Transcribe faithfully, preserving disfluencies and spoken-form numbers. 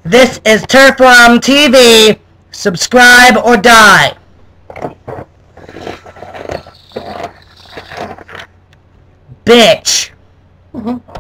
This is Turfworm T V. Subscribe or die. Bitch.